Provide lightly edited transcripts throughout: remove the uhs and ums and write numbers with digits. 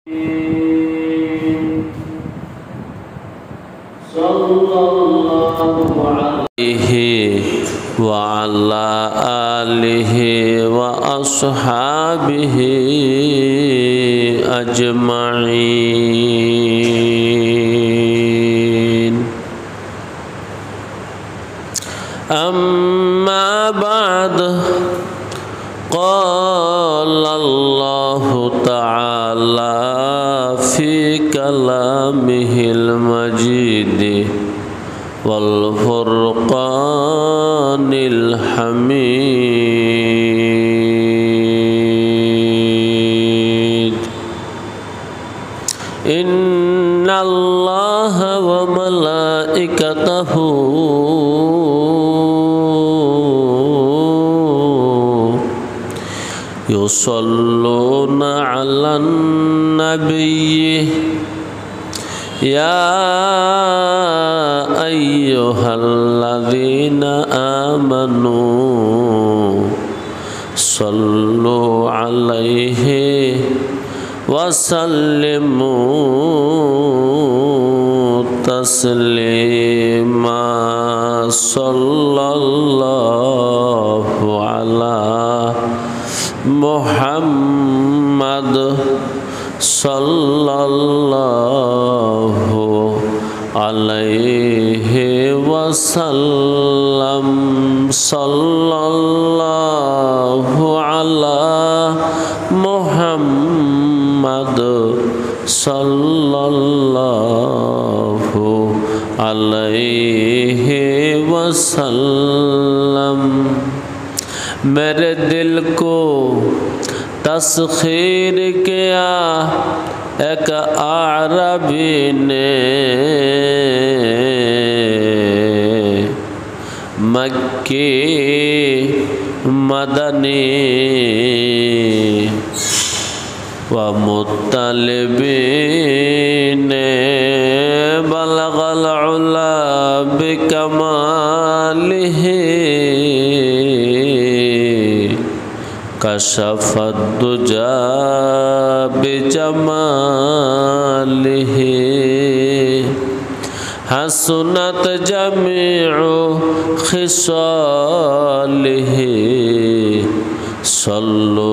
وعلى آله وأصحابه أجمعين. أما بعد، قال الله تعالى في كلامه المجيد والفرقان الحميد: إن الله وملائكته يصلون على النبي يا أيها الذين آمنوا صلوا عليه وسلموا تسليما. صلى الله على محمد صلى الله عليه وسلم. صلى الله على محمد صلى الله عليه वसल्लम। मेरे दिल को तस्खीर किया एक आरबी ने, मक्की मदनी व मुत्तलिबी ने बलगल उला बिकमालिही कशफत दुजा बिजमालिही हसनत जमीउ खिसालिही सल्लु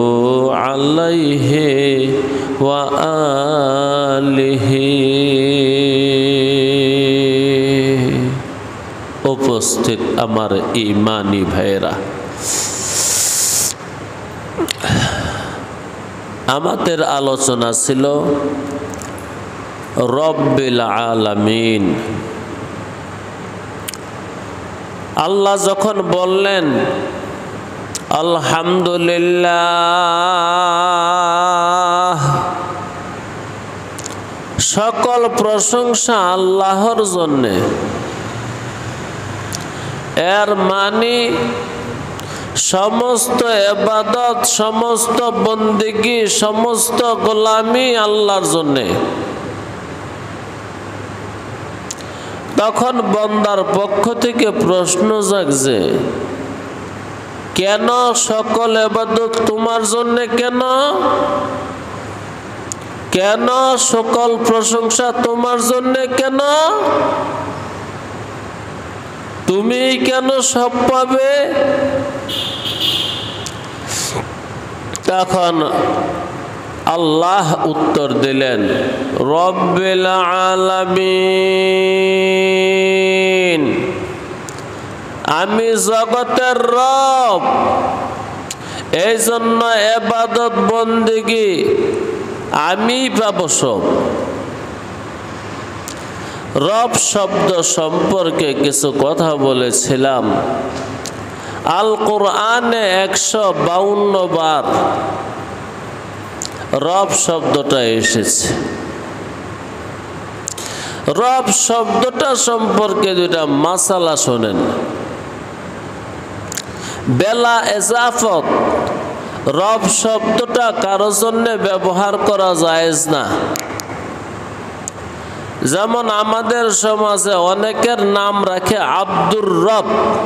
अलैहि व आलिहि। उपस्थित আমার ঈমানী ভাইরা, আমাদের আলোচনা ছিল রব্বিল আলামিন। আল্লাহ যখন বললেন আলহামদুলিল্লাহ, সকল প্রশংসা আল্লাহর জন্যে, এর মানে সমস্ত ইবাদত, সমস্ত বন্দেগী, সমস্ত গোলামি আল্লাহর জন্যে। তখন বান্দার পক্ষ থেকে প্রশ্ন জাগছে, কেন সকল ইবাদত তোমার জন্যে? কেন কেন সকল প্রশংসা তোমার জন্যে? কেন তুমি কেন সব পাবে? তখন আল্লাহ উত্তর দিলেন, রব্বিল আলামিন, আমি জগতের রব, এই জন্য ইবাদত বন্দেগী আমি পাবো সব। রব শব্দ সম্পর্কে কিছু কথা বলেছিলাম। আল কোরআনে 152 বার রব শব্দটা এসেছে। রব শব্দটা সম্পর্কে দুটা মাসালা শোনেন। বেলা এজাফত রব শব্দটা কারো জন্য ব্যবহার করা জায়েজ না। যেমন আমাদের সমাজে অনেকের নাম রাখে আব্দুর রব,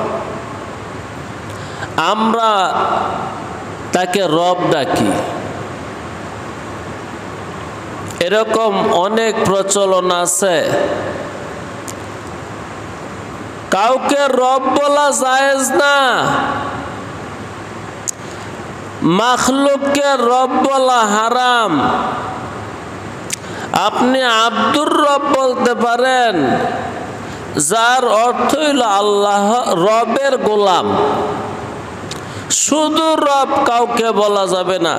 আমরা তাকে রব ডাকি। এরকম অনেক প্রচলন আছে। কাউকে রব বলা জায়েজ না, মাখলুককে রব বলা হারাম। আপনি আব্দুর রব বলতে পারেন, যার অর্থ হইল আল্লাহ রবের গোলাম। শুধু রব কাউকে বলা যাবে না।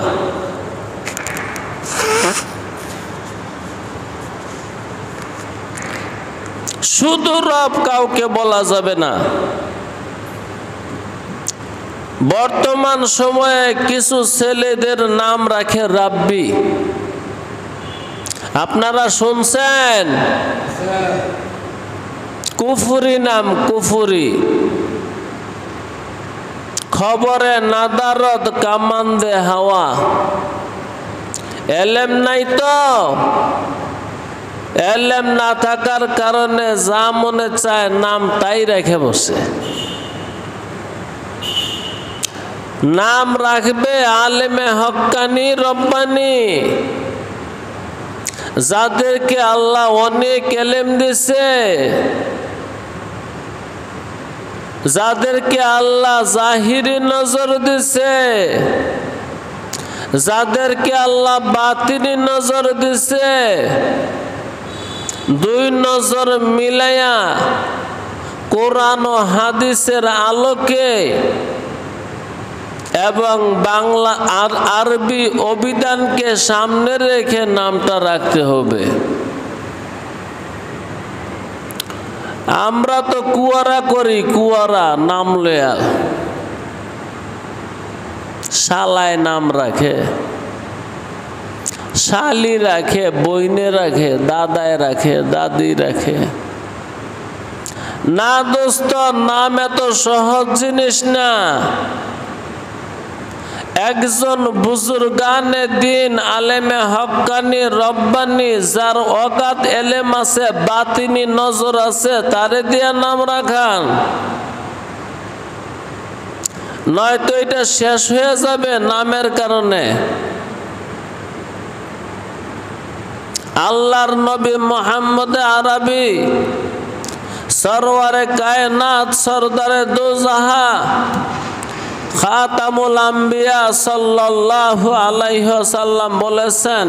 শুধু রব কাউকে বলা যাবে না। বর্তমান সময়ে কিছু ছেলেদের নাম রাখে রাব্বি। আপনারা শুনছেন? কুফরি নাম, কুফরি। খবরে নাদারত কামান্দে হাওয়া। এলেম নাই তো, এলেম না থাকার কারণে যা মনে চায় নাম তাই রেখে বসে। নাম রাখবে আলেমে হক্কানি রব্বানি, যাদেরকে আল্লাহ অনেক এলেম দিছে, যাদেরকে আল্লাহ জাহিরি নজর দিছে, যাদেরকে আল্লাহ বাতিনি নজর দিছে। দুই নজর মিলাইয়া কোরআন ও হাদিসের আলোকে এবং বাংলা আর আরবি অভিধানকে সামনে রেখে নামটা রাখতে হবে। আমরা তো কুয়ারা করি, কুয়ারা নাম লয়া। শালায় নাম রাখে, শালি রাখে, বইনে রাখে, দাদায় রাখে, দাদি রাখে। না দোস্ত, নাম এত সহজ জিনিস না। একজন বুজুর্গানে দিন, আলেমে হক্কানি রব্বানি, যার অগাধ এলেম আছে, বাতিনি নজর আছে, তারে দিয়া নাম রাখান। নয়তো এটা শেষ হয়ে যাবে নামের কারণে। আল্লাহর নবী মুহাম্মদ আরবি, সরওয়ারে কায়নাত, সরদারে দোজাহা, খাতামুল আম্বিয়া সাল্লাল্লাহু আলাইহি ওয়াসাল্লাম বলেছেন,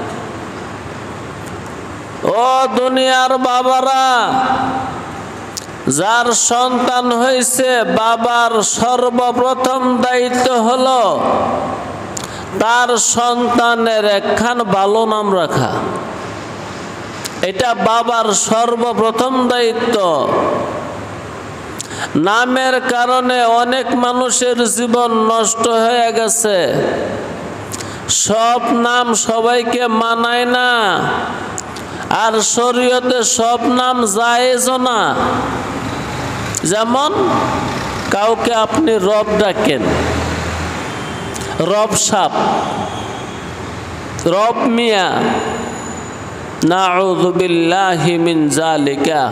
ও দুনিয়ার বাবারা, যার সন্তান হয়েছে বাবার সর্বপ্রথম দায়িত্ব হলো তার সন্তানের একখান ভালো নাম রাখা। এটা বাবার সর্বপ্রথম দায়িত্ব। নামের কারণে অনেক মানুষের জীবন নষ্ট হয়ে গেছে। সব নাম সবাইকে মানায় না, আর শরীয়তে সব নাম জায়েজ না। যেমন কাউকে আপনি রব ডাকেন, রব সাপ, রব মিয়া, নাউযু বিল্লাহি মিন যালিকা।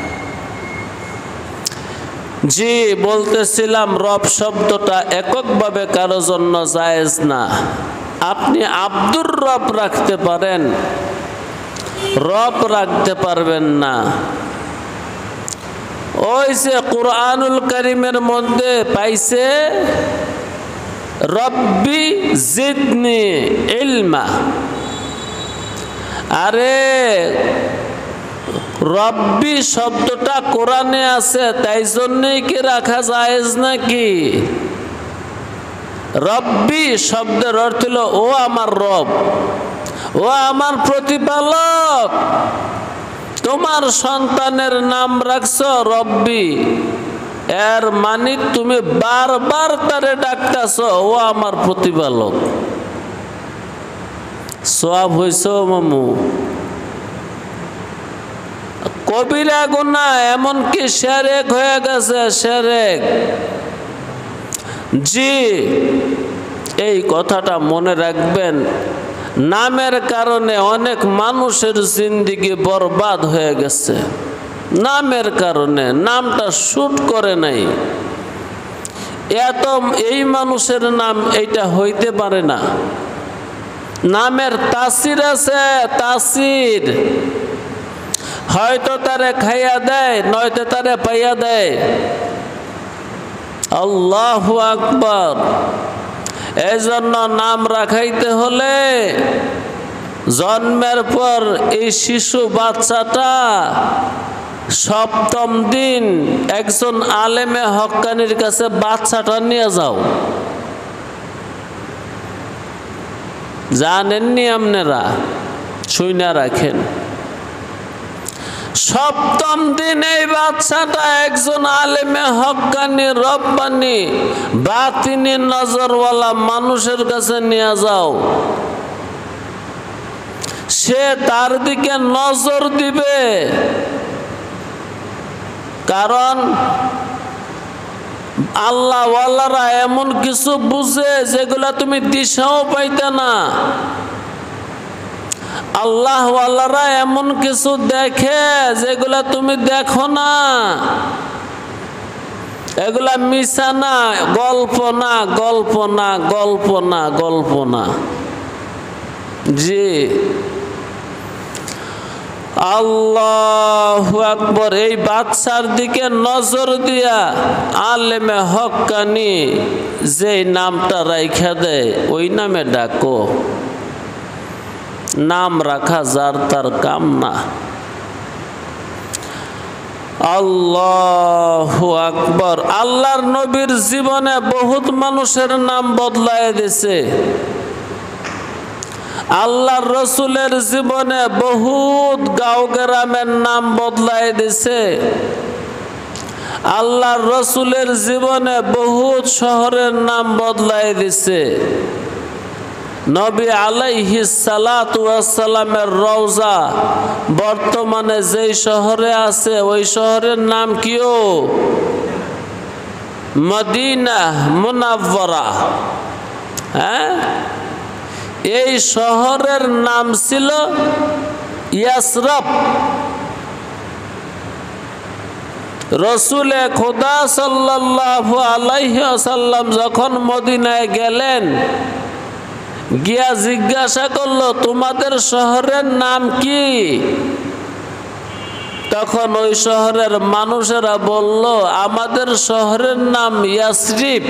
জি, বলতেছিলাম রব শব্দটা এককভাবে কারো জন্য জায়েজ না। আপনি আব্দুর রব রাখতে পারেন, রব রাখতে পারবেন না। ওই যে কুরআনুল কারীমের মধ্যে পাইছে রব্বি জিদনি ইলমা। আরে রব্বি শব্দটা কোরআনে আছে, তাই জন্যই কি রাখা জায়েজ নাকি? রব্বি শব্দের অর্থ হলো ও আমার রব, ও আমার প্রতিপালক। তোমার সন্তানের নাম রাখছো রব্বি, এর মানে তুমি বারবার তারে ডাকতেছো ও আমার প্রতিপালক। সওয়াব হইছো মামু। কবিরা গুনাহ, এমনকি শিরক হয়ে গেছে, শিরক। জি, এই কথাটা মনে রাখবেন। নামের কারণে অনেক মানুষের জিন্দেগি বরবাদ হয়ে গেছে। নামের কারণে নামটা শুট করে নাই। এত এই মানুষের নাম এইটা হইতে পারে না, নামের তাসির আছে, তাসির। হয়তো তারে খাইয়া দেয়, নয়তো তারে পাইয়া দেয়। আল্লাহু আকবার। এই জন্য নাম রাখাইতে হলে জন্মের পর এই শিশু বাচ্চাটা সপ্তম দিন একজন আলেমে হক্কানির কাছে বাচ্চাটা নিয়ে যাও। জানেননি আপনারা? শুইনা রাখেন। সপ্তম দিন এই বাচ্চাটা একজন আলেমে হক্কানি রব্বানি বাতিনি নজরওয়ালা মানুষের কাছে নিয়ে যাও। সে তার দিকে নজর দিবে, কারণ আল্লাহওয়ালারা এমন কিছু বুঝে যেগুলা তুমি দিশাও পাইতে না। আল্লাহওয়ালারা এমন কিছু দেখে যেগুলা তুমি দেখো না। এগুলা মিছা না, গল্প না, গল্প না, গল্প না, গল্প না। জি, আল্লাহু আকবার। এই বাচ্চার দিকে নজর দিয়া আলেমে হক্কানি যে নামটা রাইখা দেয় ওই নামে ডাকো। নাম রাখা যার তার কাম না। আল্লাহু আকবার। আল্লাহর নবীর জীবনে বহুত মানুষের নাম বদলায় দিছে। আল্লাহর রসুলের জীবনে বহুত গাঁও গ্রামের নাম বদলায় দিছে। আল্লাহর রসুলের জীবনে বহুত শহরের নাম বদলায় দিছে। নবী আলাইহিস সালাতু ওয়াস সালামের রওজা বর্তমানে যেই শহরে আছে ওই শহরের নাম কিও? Medina Munawwara. হ্যাঁ, এই শহরের নাম ছিল ইয়াসরব। রসুলে খোদা সাল্লাল্লাহু আলাইহি ওয়াসাল্লাম যখন মদিনায় গেলেন, গিয়া জিজ্ঞাসা করলো তোমাদের শহরের নাম কি? তখন ওই শহরের মানুষেরা বলল আমাদের শহরের নাম ইয়াসরিব।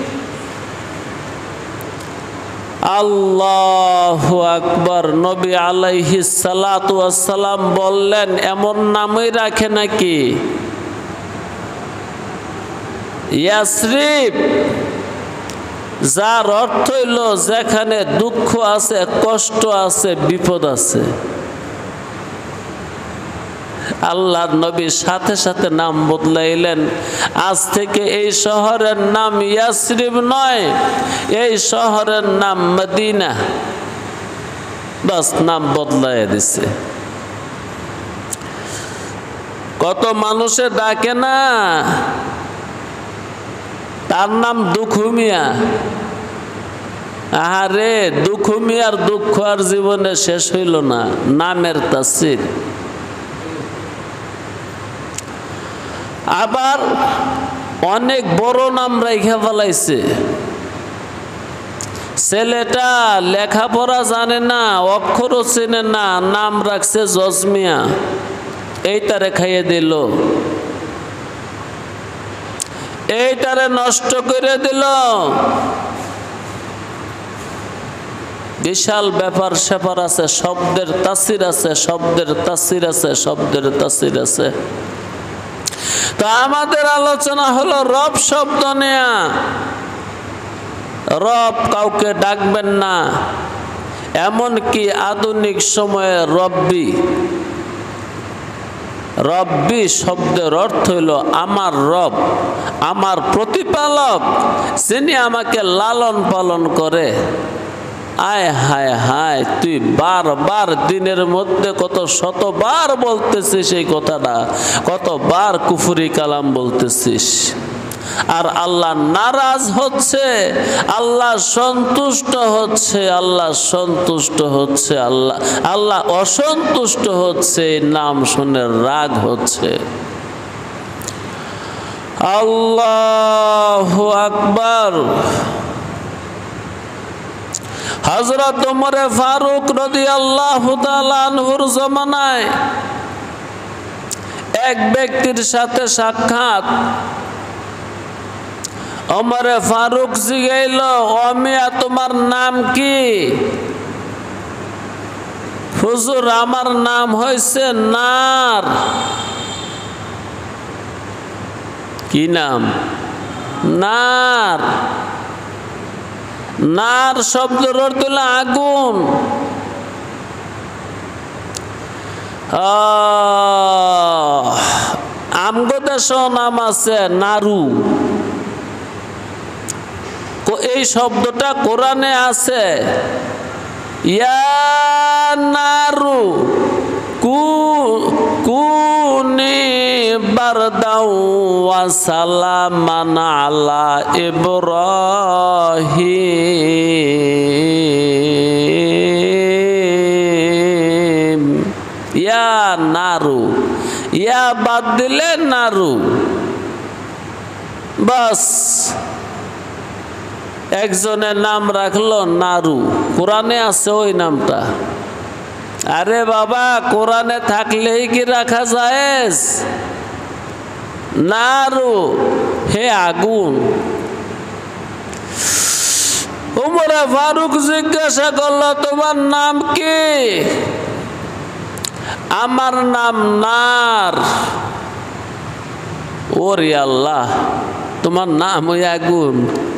আল্লাহু আকবার। নবী আলাইহিস সালাতু ওয়াস সালাম বললেন এমন নামই রাখে নাকি? ইয়াসরিব যার অর্থ হইল যেখানে দুঃখ আছে, কষ্ট আছে, বিপদ আছে। আল্লাহর নবী সাথে সাথে নাম বদলাইলেন। আজ থেকে এই শহরের নাম ইয়াসরিব নয়, এই শহরের নাম মদিনা। বাস নাম বদলাই দিছে। কত মানুষে ডাকে না, তার নাম দুঃখু মিয়া। আহারে, দুঃখু মিয়ার দুঃখ আর জীবনে শেষ হইল না। নামের তাসির। আবার অনেক বড় নাম রাইখা ফেলাইছে। ছেলেটা লেখাপড়া জানে না, অক্ষরও চেনে না, নাম রাখছে জজমিয়া। এইটারে খাইয়ে দিল, এইটারে নষ্ট করে দিল। বিশাল ব্যাপার স্যাপার আছে, শব্দের তাসির আছে, শব্দের তাসির আছে, শব্দের তাসির আছে। তো আমাদের আলোচনা হলো রব শব্দ নেয়া। রব কাউকে ডাকবেন না, এমনকি আধুনিক সময়ে রব্বি। রব্বি শব্দের অর্থ হইল আমার রব, আমার প্রতিপালক, যিনি আমাকে লালন পালন করে। আয় হায় হায়, তুই বারবার দিনের মধ্যে কত শতবার বলতেছিস এই কথাটা, কতবার কুফরি কালাম বলতেছিস। আর আল্লাহ নারাজ হচ্ছে, আল্লাহ সন্তুষ্ট হচ্ছে, আল্লাহ সন্তুষ্ট হচ্ছে, আল্লাহ অসন্তুষ্ট হচ্ছে। নাম শুনে রাগ হচ্ছে। আল্লাহু আকবার। হযরত ওমরে ফারুক রাদিয়াল্লাহু তাআলা আনহুর জামানায় এক ব্যক্তির সাথে সাক্ষাৎ। ওমরে ফারুক জিগাইল, ও মিয়া তোমার নাম কি? হুজুর আমার নাম হইছে নার। কি নাম? নার। নার শব্দের অর্থ হলো আগুন। আমগো দেশেও নাম আছে নারু। এই শব্দটা কোরআনে আছে, ইয়া নারু কুনি বারদাও ওয়া সালামান আলা ইব্রাহিম। ইয়া নারু, ইয়া বাদ দিলে নারু, বাস একজনের নাম রাখলো নারু। কোরআনে আছে ওই নামটা। আরে বাবা, কোরআনে থাকলেই কি রাখা যায়? নারু হে আগুন। ওমরে ফারুক জিজ্ঞাসা করলো, তোমার নাম কি? আমার নাম নার। ওরে আল্লাহ, তোমার নাম ওই আগুন।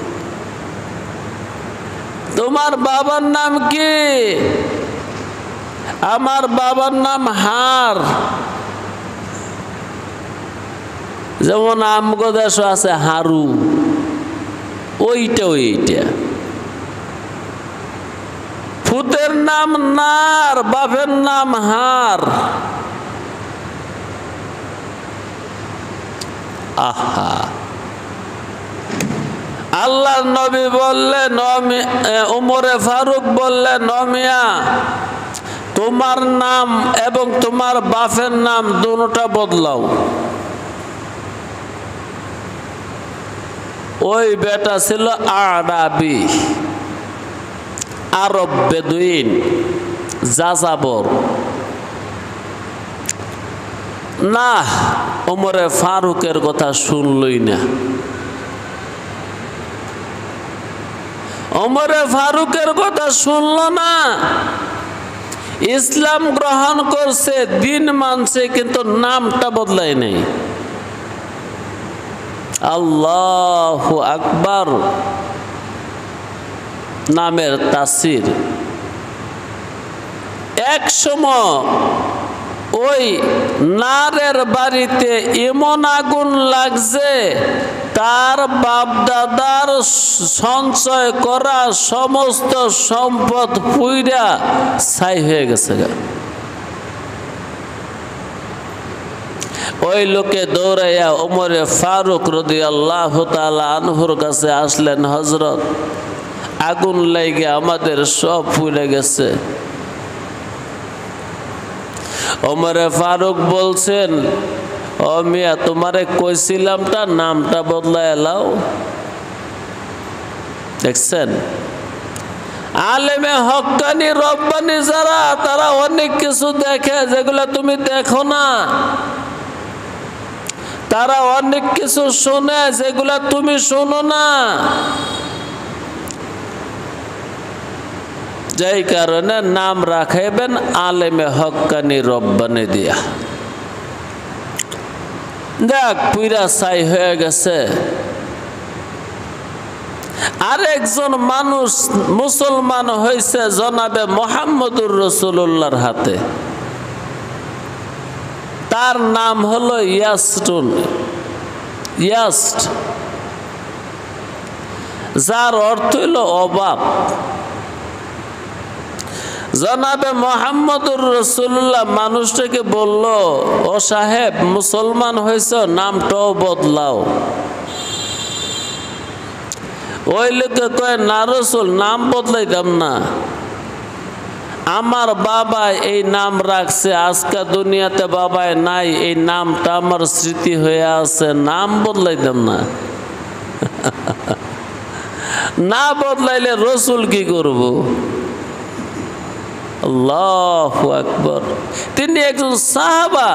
তোমার বাবার নাম কি? আমার বাবার নাম হার। যেমন আমগো দেশ আছে হারু, ওইটা ওইটা। ফুতের নাম নার, বাপের নাম হার। আহা, আল্লাহ নবী বললেন, ওমরে ফারুক বললেন, মিয়া তোমার নাম এবং তোমার বাপের নাম দুটোটা বদলাও। ওই বেটা ছিল আরাবি, আরব বেদুইন, যাযাবর। না, ওমরে ফারুকের কথা শুনলই না। ওমরে ফারুকের কথা শুনল না। ইসলাম গ্রহণ করছে, দিন মানছে, কিন্তু নামটা বদলায় নাই। আল্লাহু আকবার নামের তাসির। এক সময় ওই নারের বাড়িতে এমন আগুন লাগছে, তার বাপ দাদার সঞ্চয় করা সমস্ত সম্পদ পুইরা ছাই হয়ে গেছে। ওই লোকে দৌড়াইয়া ওমরে ফারুক রাদিয়াল্লাহু তাআলা আনহুর কাছে আসলেন, হযরত আগুন লাগে আমাদের সব পুড়ে গেছে। ওমরে ফারুক বলছেন, ও মিয়া তোমারে কইছিলামটা নামটা বদলায় এলাও। দেখছেন, আলেমে হক্কানি রব্বানি যারা, তারা অনেক কিছু দেখে যেগুলো তুমি দেখো না। তারা অনেক কিছু শোনে যেগুলো তুমি শোনো না। যেই কারণে নাম রাখাইবেন আলেমে হক্কানি রব্বানি দিয়া। দেখ পুরা ছাই হয়ে গেছে। আরেকজন মানুষ মুসলমান হয়েছে জনাবে মুহাম্মদুর রাসূলুল্লাহর হাতে। তার নাম হলো ইয়াসটুন, ইয়াস্ট, যার অর্থ হইল অভাব। জনাবে মুহাম্মদুর রাসূলুল্লাহ মানুষটাকে বলল, ও সাহেব মুসলমান হয়েছ, নামটাও বদলাও। ওই লোকে কয়, না রাসূল, নাম বদলাইতাম না। আমার বাবা এই নাম রাখছে, আজকে দুনিয়াতে বাবায় নাই, এই নামটা আমার স্মৃতি হয়ে আছে, নাম বদলাইতাম না। না বদলাইলে রসুল কি করব? আল্লাহু আকবার। তিনি একজন সাহাবা।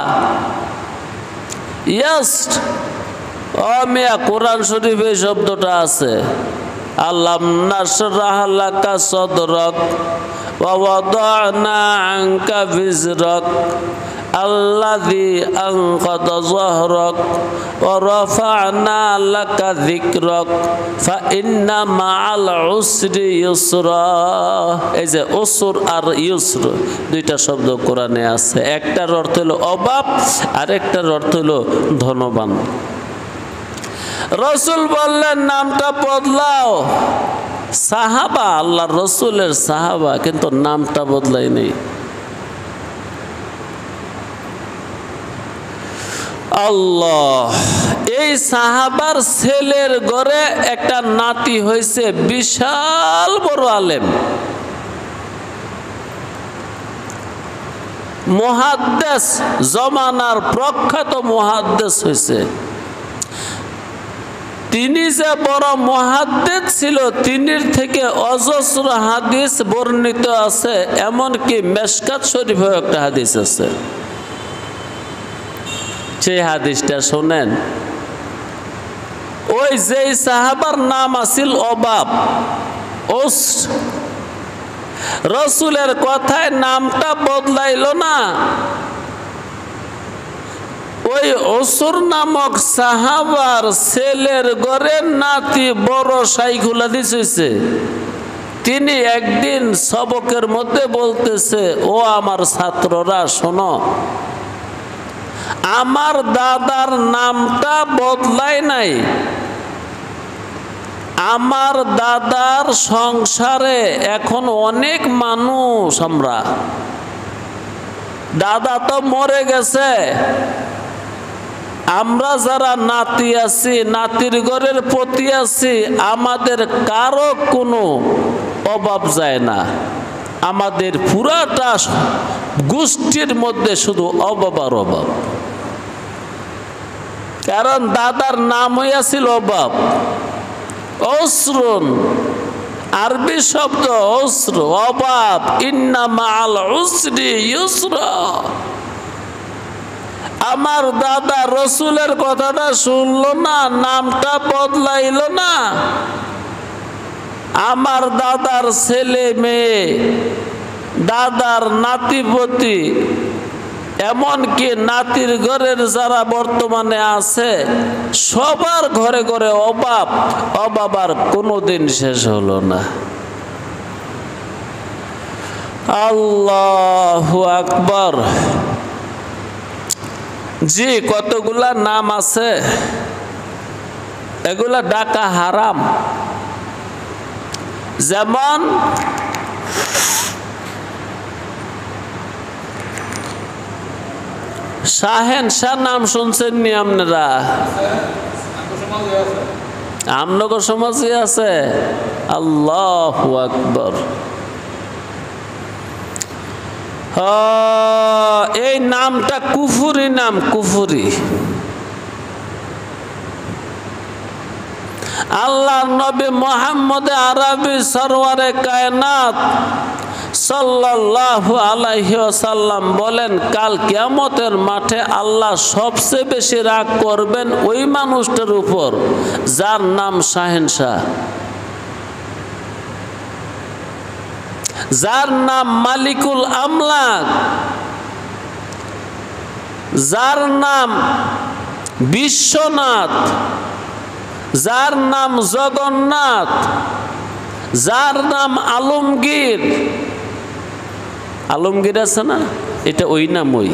ইয়াস, ও মিয়া, কোরআন শরীফে এই শব্দটা আছে, আলাম নাশরাহ লাকা সাদরাক ওয়া ওয়াদানা আনকা বিজরাক আল্লাযী আনকাদা যাহরাক ওয়া রাফা'না লাকা যিকরাক ফা ইন্না মা'আল উসরি ইউসরা। এই যে উসর আর ইউসর দুইটা শব্দ কোরআনে আছে, একটার অর্থ হলো অভাব আর একটার অর্থ হলো ধনবান। রসুল বললেন নামটা বদলাও। সাহাবা, আল্লাহ রসুলের সাহাবা, কিন্তু নামটা বদলাই নেই। আল্লাহ, এই সাহাবার ছেলের ঘরে একটা নাতি হয়েছে, বিশাল বড় আলেম, মুহাদ্দিস, জমানার প্রখ্যাত মুহাদ্দিস হয়েছে। তিনি যে বড় মুহাদ্দিস ছিল, তিনির থেকে অজস্র হাদিস বর্ণিত আছে, এমনকি মেশকাত শরীফেও একটা হাদিস আছে। সেই হাদিসটা শোনেন। ওই যেই সাহাবার নাম আছিল অবাব, রসুলের কথায় নামটা বদলাইল না। ওই অসুর নামক সাহাবার ছেলের ঘরের নাতি বড় শাইখুল হাদিস হইছে। তিনি একদিন সবকের মধ্যে বলতেছে, ও আমার ছাত্ররা শোনো, আমার দাদার নামটা বদলায় নাই। আমার দাদার সংসারে এখন অনেক মানুষ, আমরা দাদা তো মরে গেছে, আমরা যারা নাতি আছি, নাতির ঘরের প্রতি আছি, আমাদের কারো কোনো অভাব যায় না। আমাদের পুরাটা গোষ্ঠীর মধ্যে শুধু অভাব আর অভাব। কারণ দাদার নাম হইয়াছিল অভাব। অসরুন, আরবি শব্দ অসর, অভাব। ইন্না মা'আল উসরি ইউসরা। আমার দাদা রসুলের কথাটা শুনলো না, নামটা বদলাইল না। আমার দাদার ছেলে মেয়ে, দাদার নাতিপতি, এমনকি নাতির ঘরের যারা বর্তমানে আছে, সবার ঘরে ঘরে অভাব। অভাব আর কোনোদিন শেষ হলো না। আল্লাহু আকবার। জি, কতগুলা নাম আছে, এগুলা ডাকা হারাম। যেমন শাহেনশাহ নাম শুনছেন নি আপনারা? আমনগর সমাজে আছে। আল্লাহু আকবার। এই নামটা কুফুরি নাম, কুফুরি। আল্লাহ নবী মুহাম্মদ আরবি সরওয়ারে কায়নাত সাল্লাল্লাহু আলাইহি ওয়াসাল্লাম বলেন, কাল কিয়ামতের মাঠে আল্লাহ সবচেয়ে বেশি রাগ করবেন ওই মানুষটার উপর যার নাম শাহেনশাহ, যার নাম মালিকুল আমলাক, যার নাম বিশ্বনাথ, যার নাম জগন্নাথ, যার নাম আলমগীর। আলমগীর আছে না, এটা ওই নাম। ওই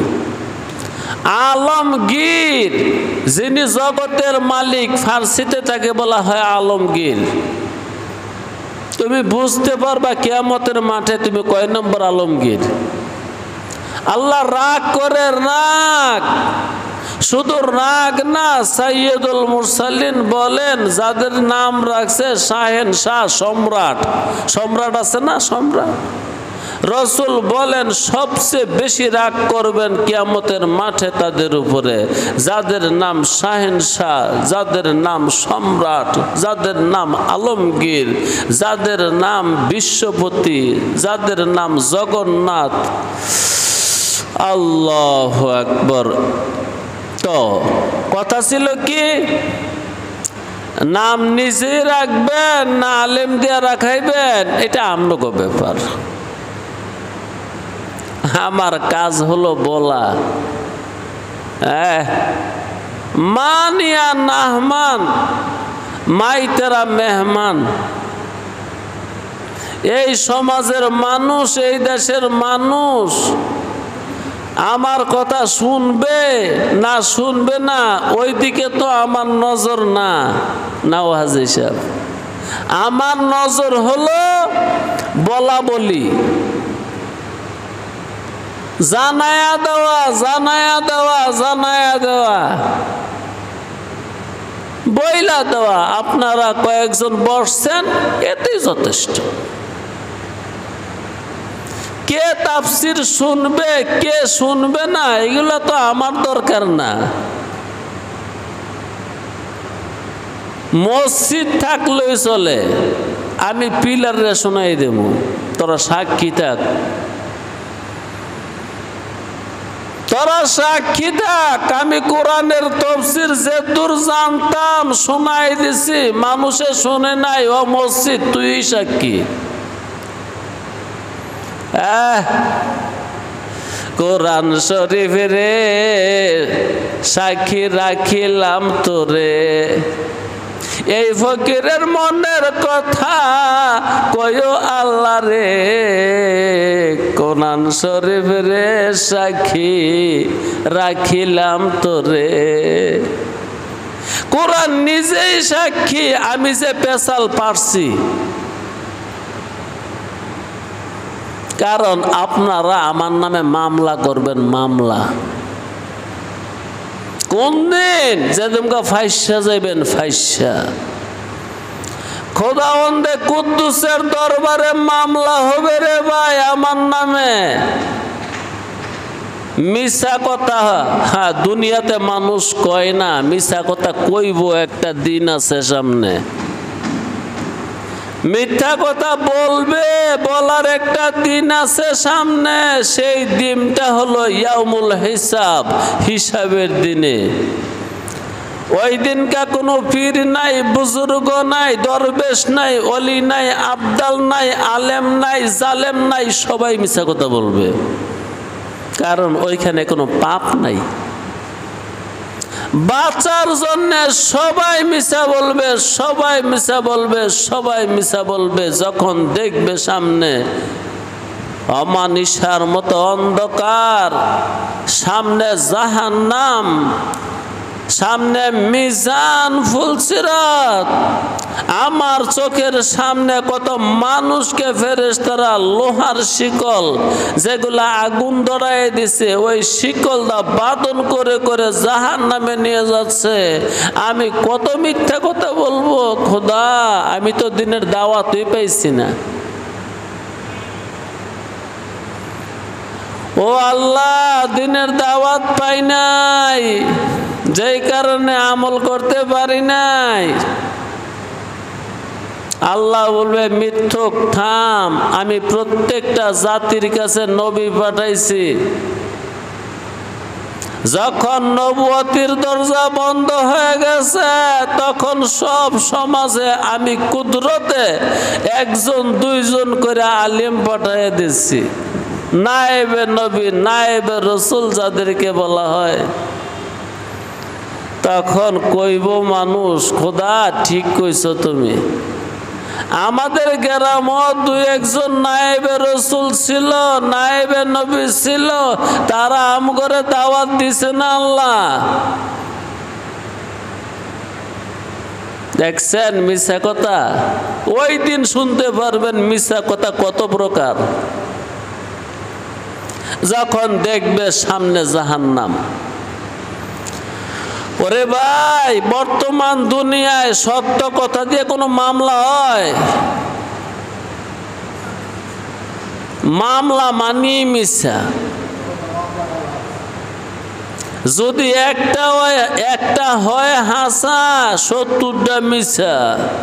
আলমগীর যিনি জগতের মালিক, ফার্সিতে তাকে বলা হয় আলমগীর। তুমি বুঝতে পারবা কিয়ামতের মাঠে তুমি কয় নম্বর আলমগীর। আল্লাহ রাগ করে, রাগ, শুধু রাগ না, সাইয়্যিদুল মুরসালিন বলেন যাদের নাম রাখছে শাহেনশাহ, সম্রাট। সম্রাট আছে না, সম্রাট। রসুল বলেন সবচেয়ে বেশি রাগ করবেন কিয়ামতের মাঠে তাদের উপরে যাদের নাম শাহেনশাহ, যাদের নাম সম্রাট, যাদের নাম আলমগীর, যাদের নাম বিশ্বপতি, যাদের নাম জগন্নাথ। আল্লাহু আকবার। তো কথা ছিল কি, নাম নিজেই রাখবেন না আলেম দিয়া রাখাইবেন, এটা আমনগো ব্যাপার। আমার কাজ হলো বলা, মান ইয়া নাহমান মাই তেরা মেহমান। এই সমাজের মানুষ, এই দেশের মানুষ আমার কথা শুনবে না শুনবে না ওই দিকে তো আমার নজর না। নাও হাজি সাহেব, আমার নজর হলো বলা বলি, জানায়া দেওয়া, জানায়া দেওয়া, জানায়া দেওয়া, বইলা দেওয়া। আপনারা কয়েকজন বসছেন, এতেই যথেষ্ট। কে তাফসির শুনবে কে শুনবে না এগুলো তো আমার দরকার না। মসজিদ থাকলেই চলে, আমি পিলারে শোনাই দেব, তোরা সাক্ষী থাক, তোরা সাক্ষী থাক। আমি কোরআনের তাফসীর যে দূর জানতাম শোনাই দিছি, মানুষে শোনে নাই, ও মসজিদ তুই সাক্ষী। কোরআন শরীফ রে সাক্ষী রাখিলাম তোরে, এই ফকিরের মনের কথা কয়ো আল্লাহ রে। কোরআন শরীফ রে সাক্ষী রাখিলাম তোরে। কোরআন নিজেই সাক্ষী আমি যে পেশাল পারছি, কারণ আপনারা আমার নামে মামলা করবেন। মামলা কোন দিন? যেদিনকে ফাইসা যাইবেন, ফাইসা খোদাবন্দে কুদ্দুসের দরবারে মামলা হবে রে ভাই আমার নামে। মিছা কথা, হ্যাঁ দুনিয়াতে মানুষ কয় না, মিছা কথা কইব, একটা দিন আছে সামনে। মিথ্যা কথা বলবে, বলার একটা দিন আছে সামনে। সেই দিনটা হলো ইয়াউমুল হিসাব, হিসাবের দিনে। ওই দিনকা কোনো পীর নাই, বুজুর্গ নাই, দরবেশ নাই, অলি নাই, আবদাল নাই, আলেম নাই, জালেম নাই, সবাই মিথ্যা কথা বলবে। কারণ ওইখানে কোনো পাপ নাই। বাঁচার জন্য সবাই মিছা বলবে, সবাই মিছা বলবে, সবাই মিছা বলবে। যখন দেখবে সামনে অমানিসার মতো অন্ধকার, সামনে জাহান্নাম, সামনে মিজান ফুলসিরাত, আমার চোখের সামনে কত মানুষকে ফেরেশতারা লোহার শিকল যেগুলা আগুন ধরায় দিছে, ওই শিকল দা বাদন করে করে জাহান্নামে নিয়ে যাচ্ছে। আমি কত মিথ্যা কথা বলবো খোদা, আমি তো দিনের দাওয়াতই পাইছি না। ও আল্লাহ, দিনের দাওয়াত পাই নাই, যেই কারণে আমল করতে পারি নাই। আল্লাহ বলবে মিথ্যুক থাম, আমি প্রত্যেকটা জাতির কাছে নবী পাঠাইছি। যখন নবুয়তির দরজা বন্ধ হয়ে গেছে, তখন সব সমাজে আমি কুদরতে একজন দুইজন করে আলিম পাঠিয়ে দিচ্ছি। নায়েবে নবী, নায়েবে রসুল যাদেরকে বলা হয়। তখন কইব মানুষ, খোদা ঠিক কইছো তুমি। আমাদের গ্রামও দুই একজন নায়েবে রসুল ছিল, নায়েবে নবী ছিল, তারা আমগরে দাওয়াত দিছে না আল্লাহ। দেখছেন মিছা কথা? ওই দিন শুনতে পারবেন মিছা কথা কত প্রকার, যখন দেখবে সামনে জাহান্নাম। ওরে ভাই, বর্তমান দুনিয়ায় সত্য কথা দিয়ে কোনো মামলা হয়? মামলা মানি মিছা। যদি একটা হয় হাসা, 70টা মিছা।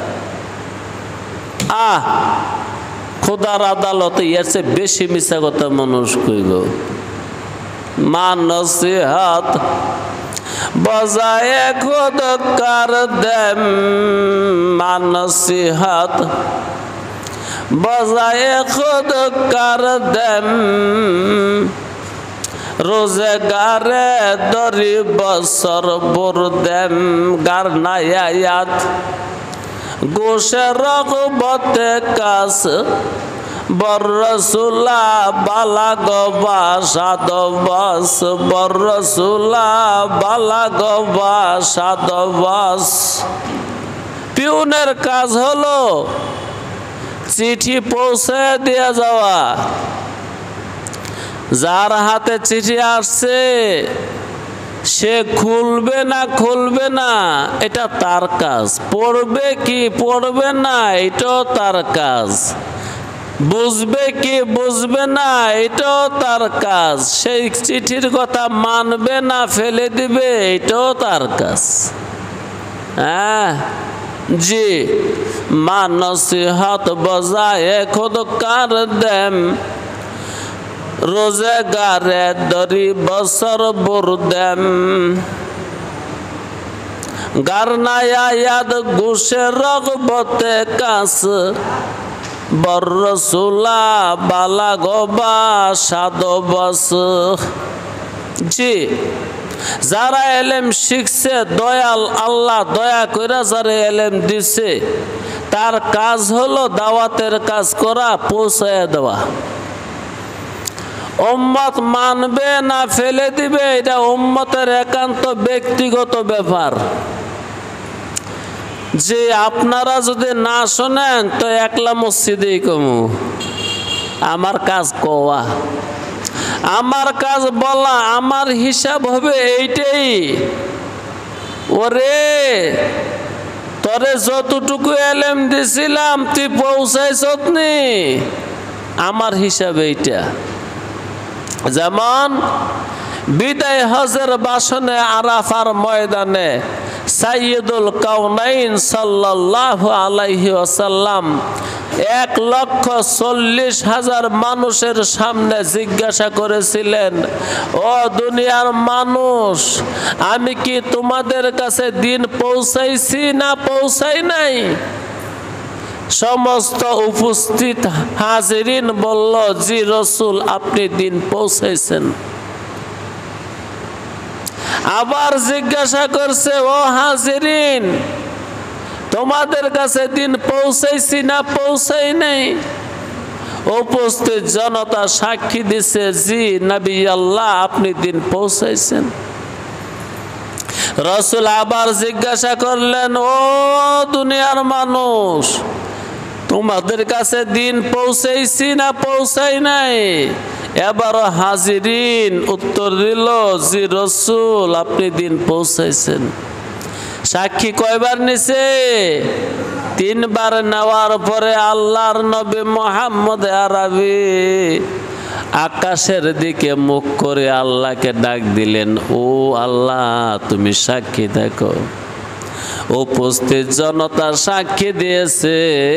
খোদার আদালতে এর চেয়ে বেশি মিছা কথা মানুষ কইব। মা নসিহাত বজায় খুদ কার দেম, মা নসিহাত বজায় খুদ কার দেম, রোজগারে দরি বছর বর দেম, গার নায়াত গোসে রগবতে কাস, বর রসুলা বালা গবা সাদবাস, বর রসুলা বালা গবা সাদবাস। পিউনের কাজ হলো চিঠি পৌঁছে দিয়ে যাওয়া। যার হাতে চিঠি আসছে সে খুলবে না এটা তার কাজ। পড়বে কি পড়বে না এটাও তার কাজ। বুঝবে কি বুঝবে না এটাও তার কাজ। সেই চিঠির কথা মানবে না ফেলে দিবে এটাও তার কাজ। জি, মা নসিহত বজায় খুদ কার দেম, রোজগারে দরি বছর বর দেম, গারনায়াত গুসে রগবতে কাস, বর রসুলা বালা গবা সাদবাস। জি, যারা এলেম শিখছে, দয়াল আল্লাহ দয়া করে যারা এলেম দিছে, তার কাজ হলো দাওয়াতের কাজ করা, পৌঁছায় দেওয়া। উম্মত মানবে না ফেলে দিবে এটা উম্মতের একান্ত ব্যক্তিগত ব্যাপার। যে আপনারা যদি না শোনেন তো একলা মসজিদেই কমু। আমার কাজ কোয়া, আমার কাজ বলা, আমার হিসাব হবে এইটাই। ওরে তরে যতটুকু এলেম দিছিলাম তুই পৌঁছাইছত নি, আমার হিসাব এইটা। যেমন বিদায় হজের বাসনে আরাফার ময়দানে সাইয়্যিদুল কাউনাইন সাল্লাল্লাহু আলাইহি ওয়াসাল্লাম 1,40,000 মানুষের সামনে জিজ্ঞাসা করেছিলেন, ও দুনিয়ার মানুষ, আমি কি তোমাদের কাছে দিন পৌঁছাইছি না পৌঁছাই নাই? সমস্ত উপস্থিত হাজিরিন বলল, জি রসুল, আপনি দিন পৌঁছাইছেন। আবার জিজ্ঞাসা করছে, ও হাজিরিন, তোমাদের কাছে দিন পৌঁছাইছি না পৌঁছাই নাই? উপস্থিত জনতা সাক্ষী দিছে, জি নবী আল্লাহ, আপনি দিন পৌঁছাইছেন। রসুল আবার জিজ্ঞাসা করলেন, ও দুনিয়ার মানুষ, তোমাদের কাছে দিন পৌঁছাইছি না পৌঁছাই নাই? এবারও হাজিরিন উত্তর দিল, জি রসুল, আপনি দিন পৌঁছাইছেন। সাক্ষী কয়বার নিছে? 3 বার নেওয়ার পরে আল্লাহর নবী মুহাম্মদ আরবি আকাশের দিকে মুখ করে আল্লাহকে ডাক দিলেন, ও আল্লাহ, তুমি সাক্ষী দেখো। উপস্থিত জনতা সাক্ষী দিয়েছে,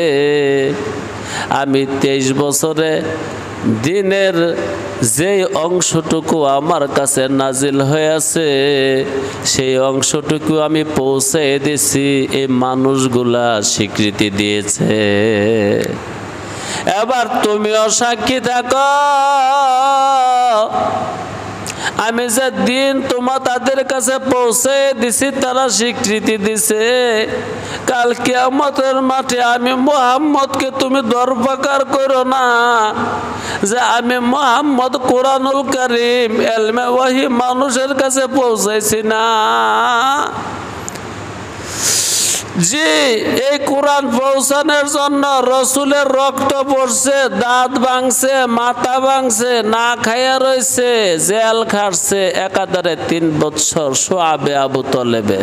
আমি 23 বছরে দিনের যে অংশটুকু আমার কাছে নাজিল হয়েছে সেই অংশটুকু আমি পৌঁছে দিছি। এই মানুষগুলা স্বীকৃতি দিয়েছে। এবার তুমিও সাক্ষী থাকো, আমি যে দিন তাদের কাছে পৌঁছে দিছি তারা স্বীকৃতি দিছে। কাল কিয়ামতের মাঠে আমি মুহাম্মদকে তুমি দরবাকার করো না যে আমি মুহাম্মদ কোরআনুল কারীম ইলমে ওয়াহি মানুষের কাছে পৌঁছাইছি না। জি, এই কোরআন পৌঁছানোর জন্য রসুলের রক্ত পড়ছে, দাঁত ভাঙছে, মাথা ভাঙছে, না খাইয়া রয়েছে, জেল খাটছে একাধারে 3 বছর সোয়াবে আবু তলেবে।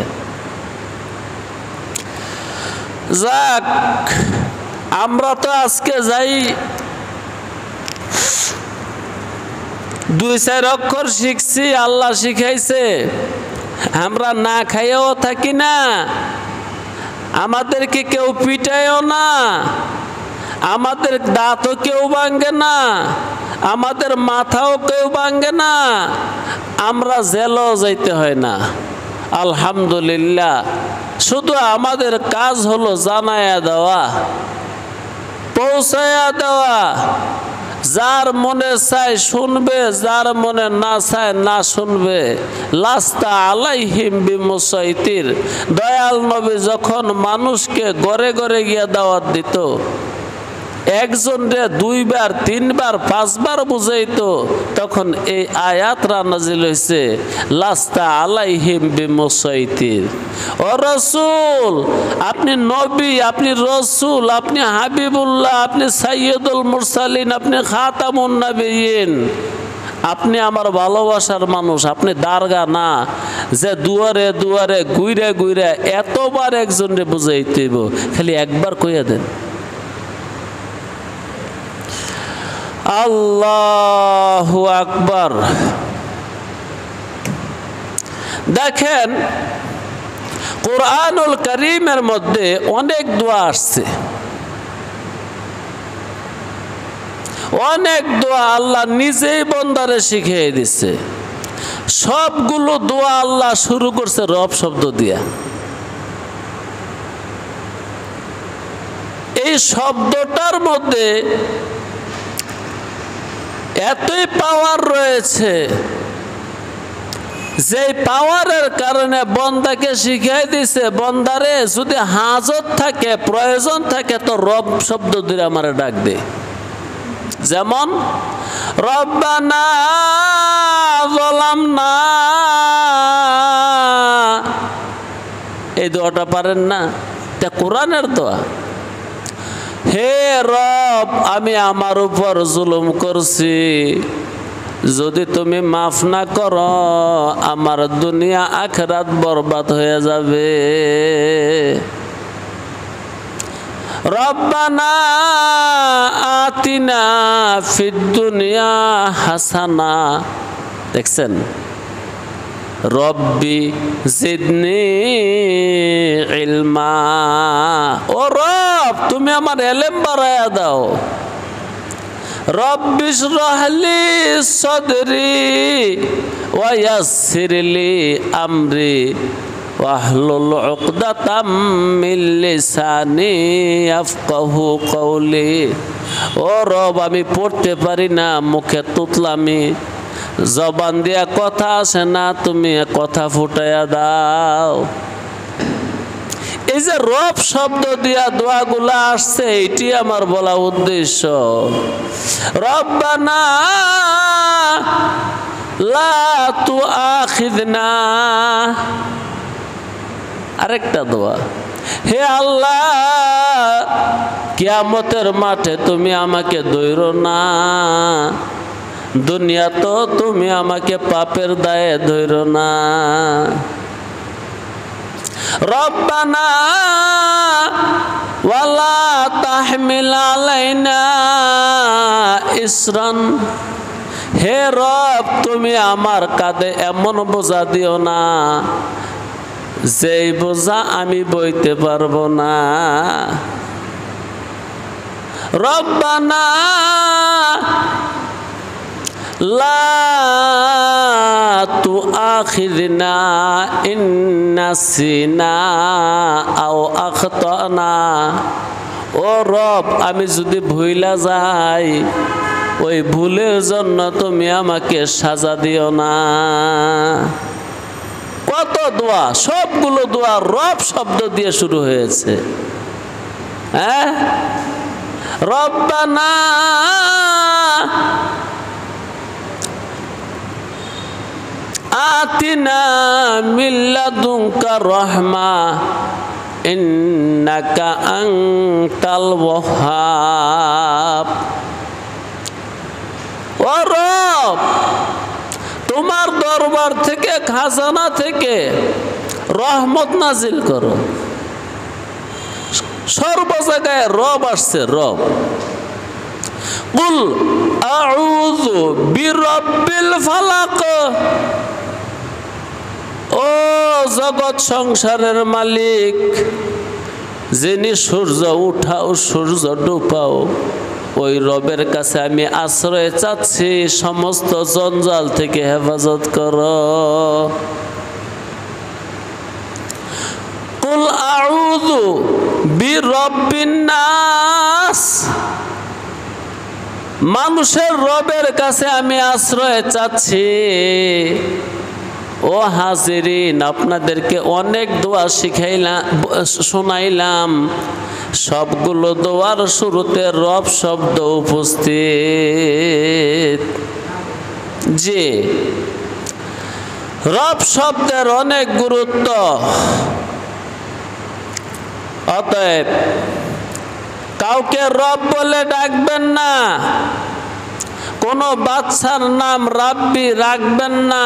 যাক, আমরা তো আজকে যাই 2-4 অক্ষর শিখছি, আল্লাহ শিখাইছে। আমরা না খাইয়েও থাকি না, আমাদেরকে কেউ পিটায়ও না, আমাদের দাঁতও কেউ ভাঙে না, আমাদের মাথাও কেউ ভাঙে না, আমরা জেলও যাইতে হয় না। আলহামদুলিল্লাহ। শুধু আমাদের কাজ হলো জানায়া দেওয়া, পৌঁছায়া দেওয়া। যার মনে চায় শুনবে, যার মনে না চায় না শুনবে। লাস্তা আলাইহিম বিমুসাইতির। দয়াল নবী যখন মানুষকে ঘরে ঘরে গিয়ে দাওয়াত দিত, একজনরে 2 বার 3 বার 5 বার বুঝাইতো, তখন এই আয়াতরা নাজিল হয়েছে, লাস্তা আলাইহিম বিমুসাইতির। ও রাসূল, আপনি নবী, আপনি রাসূল, আপনি হাবিবুল্লাহ, আপনি সাইয়্যিদুল মুরসালিন, আপনি খাতামুন নবিয়্যিন, আপনি আমার ভালোবাসার মানুষ। আপনি দারগা না যে দুয়ারে দুয়ারে ঘুরে ঘুরে এতবার একজনরে বুঝাইতে হইব, খালি একবার কইয়া দেন। আল্লাহু আকবার। দেখেন কুরআনুল কারীমের মধ্যে অনেক দোয়া আসছে, অনেক দোয়া আল্লাহ নিজেই বান্দারে শিখিয়ে দিচ্ছে। সবগুলো দোয়া আল্লাহ শুরু করছে রব শব্দ দিয়া। এই শব্দটার মধ্যে এতই পাওয়ার রয়েছে, যে পাওয়ারের কারণে বন্দাকে শিখাই দিছে, বন্দারে যদি হাজত থাকে, প্রয়োজন থাকে, তো রব শব্দ দিয়ে আমারে ডাক দে। যেমন রব্বানা যালামনা, এই দোয়াটা পারেন না? এটা কোরআনের দোয়া। হে রব, আমি আমার উপর জুলুম করছি, যদি তুমি মাফ না করো আমার দুনিয়া আখিরাত বরবাদ হয়ে যাবে। রব্বানা আতিনা ফিদ দুনিয়া হাসানা। দেখছেন, রব্বি জিদনি ইলমা। ও রব, তুমি আমার ইলম বাড়ায়া দাও। রব্বি ইশরাহলি সাদরি ওয়া ইয়াসসিরলি আমরি ওয়াহলুল উকদাতাম মিন লিসানি ইয়াফকাহু কওলি। ও রব, আমি পড়তে পারি না, মুখে তুতলামি, জবান দিয়া কথা আসে না, তুমি কথা ফুটাইয়া দাও। এই যে রব শব্দ দিয়া দোয়াগুলা আসছে, এটি আমার বলা উদ্দেশ্য। রব্বানা লা তুআখিযনা। আরেকটা দোয়া, হে আল্লাহ, কিয়ামতের মাঠে তুমি আমাকে ধইরো না, দুনিয়া তো তুমি আমাকে পাপের দায়ে ধইরো না। রব্বানা ওয়ালা তাহমিল আলাইনা ইসরান। হে রব, তুমি আমার কাঁধে এমন বোঝা দিও না যেই বোঝা আমি বইতে পারবো না। রব্বানা লা তুআখিযনা ইন নাসিনা আও আখতানা। ও রব, আমি যদি ভুইলা যাই, ওই ভুলের জন্য তুমি আমাকে সাজা দিও না। কত দোয়া, সবগুলো দোয়া রব শব্দ দিয়ে শুরু হয়েছে। হ্যাঁ, রব্বানা আতিনা মিন লাদুনকা রাহমা ইন্নাকা আনতাল ওয়াহ্হাব। ও রব, তোমার দরবার থেকে, খাজানা থেকে রহমত নাজিল করো। সর্ব জায়গায় রব আসছে, রব। কুল আউযু বিরাব্বিল ফালাক, ও জগৎ সংসারের মালিক, যিনি সূর্য উঠাও সূর্য ডুবাও, ওই রবের কাছে আমি আশ্রয় চাচ্ছি, সমস্ত জঞ্জাল থেকে হেফাজত করো। কুল আউযু বিরাব্বিন নাস, মানুষের রবের কাছে আমি আশ্রয় চাচ্ছি। ও হাজিরিন, আপনাদেরকে অনেক দোয়া শোনাইলাম, সবগুলো দোয়ার শুরুতে রব শব্দ উপস্থিত। জি, রব শব্দের অনেক গুরুত্ব। অতএব কাউকে রব বলে ডাকবেন না, কোনো বাচ্চার নাম রাব্বি রাখবেন না।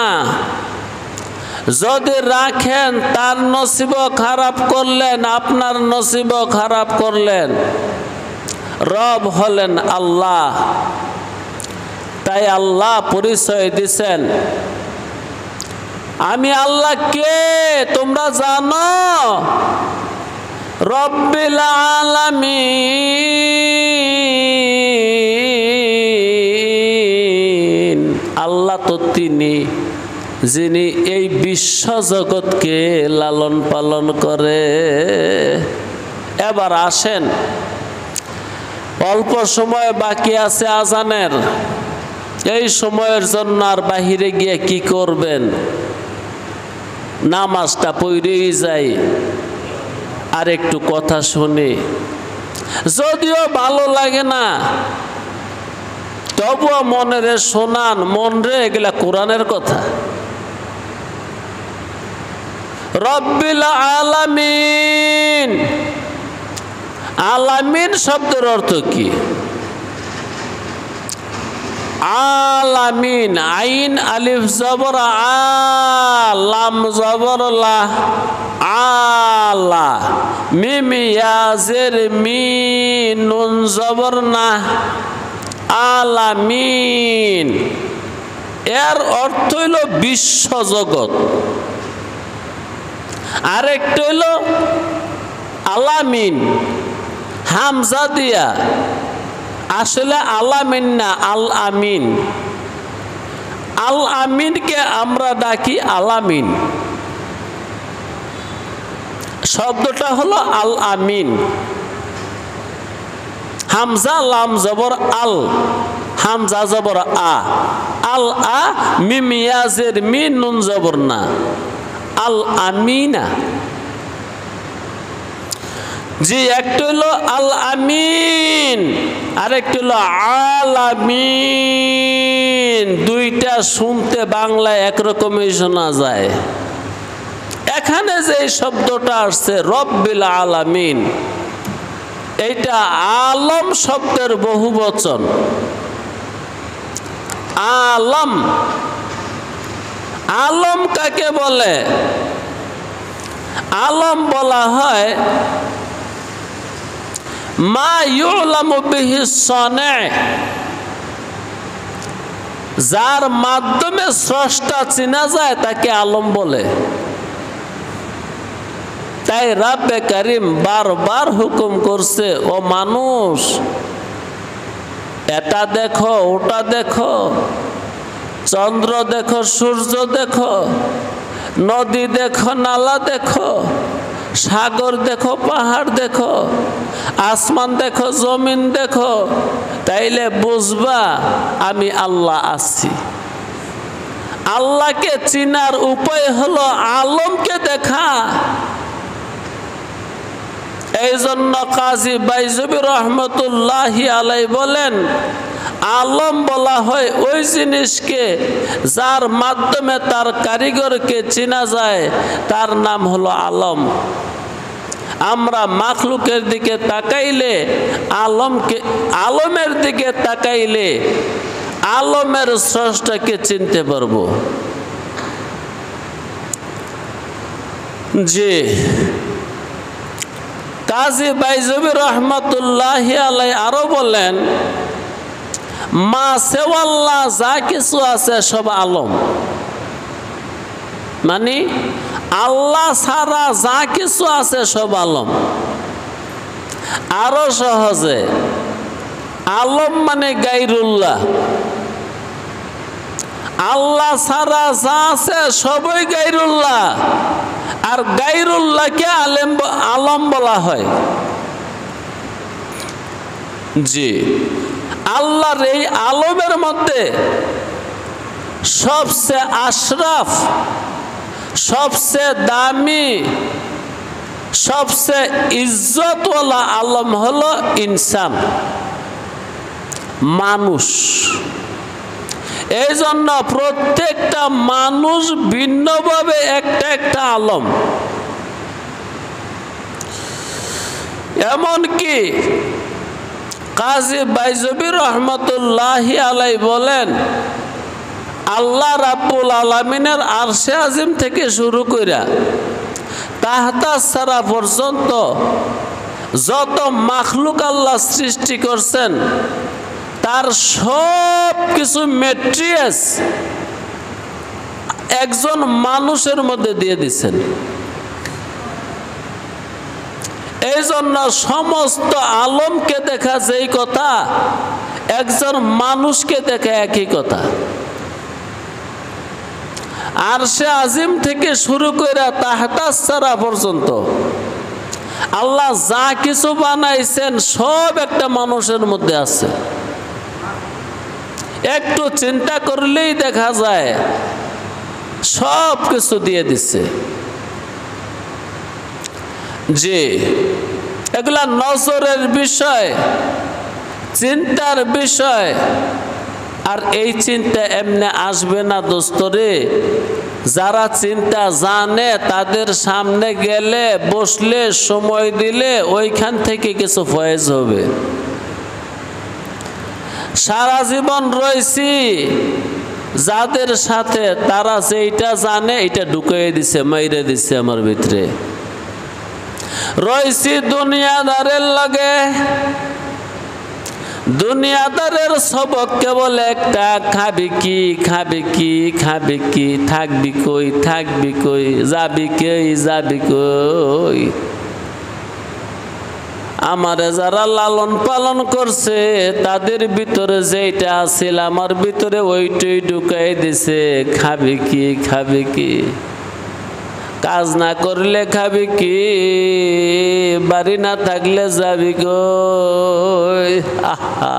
যদি রাখেন তার নসিব খারাপ করলেন, আপনার নসিব খারাপ করলেন। রব হলেন আল্লাহ, তাই আল্লাহ পরিচয় দিছেন, আমি আল্লাহ কে তোমরা জানো? রব্বিল আলামিন, আল্লাহ তো তিনি যিনি এই বিশ্ব জগৎকে লালন পালন করে। এবার আসেন, অল্প সময় বাকি আছে আজানের, এই সময়ের জন্য আর বাহিরে গিয়ে কি করবেন? নামাজটা পড়েই যাই, আর একটু কথা শুনি। যদিও ভালো লাগে না, তবুও মনেরে শোনান, মন রে এগুলা কোরআনের কথা। রব্বিল আলামিন, আলামিন শব্দের অর্থ কি? আলামিন, আইন আলিফ জবর আ, লাম জবর লা, আলা, মিম ইয়া জের মি, নুন জবর না, আলামিন। এর অর্থ হইল বিশ্ব জগৎ। আরেকটা হইল আলামিন, হামজা দিয়া, আসলে আলামিন না, আল আমিন। আল আমিনকে আমরা ডাকি আলামিন, শব্দটা হলো আল আমিন। হামজা লাম জবর আল, হামজা জবর আ, আল আ, মিম ইয়া জের মি, নুন জবর না, আল আমিনা। জি, একটা হলো আল আমিন, আরেকটা হলো আলামিন। দুইটা শুনতে বাংলায় একরকমই শোনা যায়। এখানে যে শব্দটা আসছে রব্বিল আলামিন, এইটা আলম শব্দের বহুবচন। আলম, আলম কাকে বলে? আলম বলা হয় মা ইউলামু বিহি সানি', যার মাধ্যমে স্রষ্টা চেনা যায় তাকে আলম বলে। তাই রব্বে কারীম বারবার হুকুম করছে, ও মানুষ, এটা দেখো, ওটা দেখো, চন্দ্র দেখো, সূর্য দেখো, নদী দেখো, নালা দেখো, সাগর দেখো, পাহাড় দেখো, আসমান দেখো, জমিন দেখো, তাইলে বুঝবা আমি আল্লাহ আছি। আল্লাহকে চিনার উপায় হলো আলমকে দেখা। এই জন্য কাজী বাইজুবি রহমতুল্লাহি আলাইহি বলেন, আলম বলা হয় ওই জিনিসকে যার মাধ্যমে তার কারিগরকে চেনা যায়, তার নাম হলো আলম। আমরা মাখলুকের দিকে তাকাইলে আলমের দিকে তাকাইলে আলমের স্রষ্টাকে চিনতে পারবো। জি, কাজী বাইজুবি রহমতুল্লাহি আলাইহি আরো বলেন, মাসেওয়াল্লাহ যা কিছু আছে সব আলম, মানে আল্লাহ ছাড়া যা কিছু আছে সব আলম। আরো সহজে, আলম মানে গায়রুল্লাহ, আল্লাহ ছাড়া যা আছে সবই গায়রুল্লাহ, আর গায়রুল্লাহকে আলম বলা হয়। জি, আল্লাহর এই আলমের মধ্যে সবচেয়ে আশরাফ, সবচেয়ে দামি, সবচেয়ে ইজ্জতওয়ালা আলম হলো ইনসান, মানুষ। এই জন্য প্রত্যেকটা মানুষ ভিন্নভাবে একটা একটা আলম। এমনকি কাজী বাইজবী রহমতুল্লাহি আলাইহি বলেন, আল্লাহ রাব্বুল আলামিনের আরশে আজিম থেকে শুরু কইরা তাহতা সারা পর্যন্ত যত মাখলুক আল্লাহ সৃষ্টি করছেন তার সব কিছু ম্যাট্রিয়াস একজন মানুষের মধ্যে দিয়ে দিচ্ছেন। এই জন্য সমস্ত আলমকে দেখা যেই কথা, একজন মানুষকে দেখা একই কথা। আরশে আজিম থেকে শুরু করে তাহতা সারা পর্যন্ত আল্লাহ যা কিছু বানাইছেন সব একটা মানুষের মধ্যে আছে। একটু চিন্তা করলেই দেখা যায় সব কিছু দিয়ে দিচ্ছে। জি, এগুলা নজরের বিষয়, চিন্তার বিষয়। আর এই চিন্তা এমনি আসবে না দোস্তরে। যারা চিন্তা জানে তাদের সামনে গেলে, বসলে, সময় দিলে ওইখান থেকে কিছু ফয়েজ হবে। সারা জীবন রয়েছি যাদের সাথে, তারা যেটা জানে এটা ঢুকিয়ে দিছে, মাইরে দিছে আমার ভিতরে। রয়েছি দুনিয়াদারের লাগে, দুনিয়াদারের সবক কেবল একটা, খাবি কি, খাবি কি, খাবি কি, থাকবি কই, থাকবি কই, যাবি কই, যাবি কই। আমারে যারা লালন পালন করছে তাদের ভিতরে যেটা আছিল আমার ভিতরে ওইটাই ঢুকাই দিছে। খাবি কি, খাবি কি, কাজ না করলে খাবি কি, বাড়ি না থাকলে যাবি কই। আহা,